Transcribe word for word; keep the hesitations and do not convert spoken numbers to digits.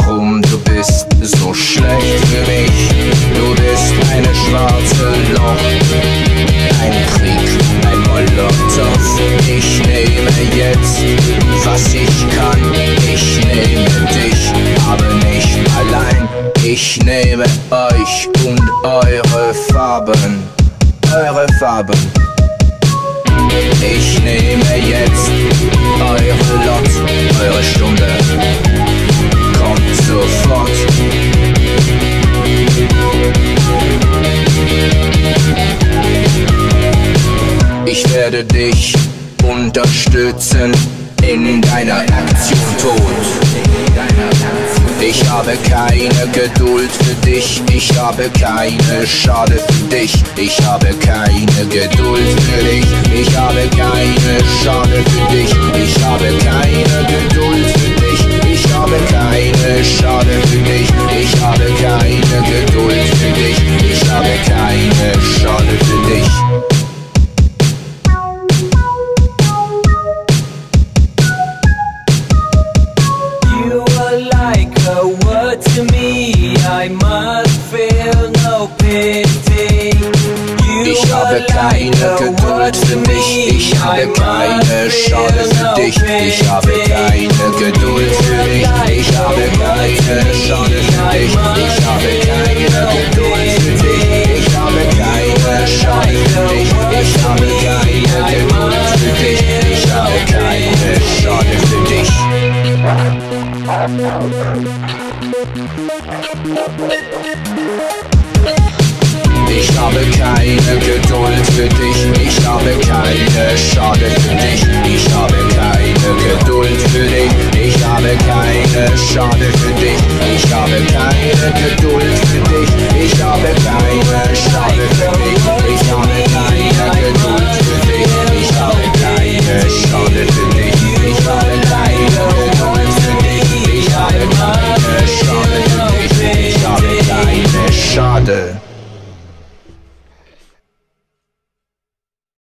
warum du bist so schlecht für mich. Du bist eine schwarze Loch, ein Krieg, ein Molotow. Ich nehme jetzt, was ich kann. Ich nehme dich, aber nicht allein. Ich nehme euch und eure Farben, eure Farben. Ich nehme jetzt eure Lot, eure Stunde kommt sofort. Ich werde dich unterstützen in deiner Aktion Tod. Ich habe keine Geduld für dich, ich habe keine Schade für dich. Ich habe keine Geduld für dich, ich habe keine Schade für dich. Ich habe keine Geduld für dich, ich habe keine Schade für dich. Ich habe keine Geduld für dich, ich habe keine Schade für dich. A word to me, I must feel no pity. You ich habe keine Geduld für mich, ich habe keine Schade für dich. Ich habe keine Geduld für dich, ich habe keine Schade für dich. Ich habe keine Geduld für dich, ich habe keine Schade für dich. Ich habe keine Geduld für dich, ich habe keine Schade für dich. Ich habe keine Geduld für dich, ich habe keine Schade für dich. Ich habe keine Geduld für dich, ich habe keine Schade für dich. Ich habe keine Geduld für dich, ich habe keine Schade für dich. Ich habe keine Geduld für dich, ich habe keine Schade für dich. Ich habe keine Geduld für dich, ich habe keine Schade für dich. Ich habe keine Schade.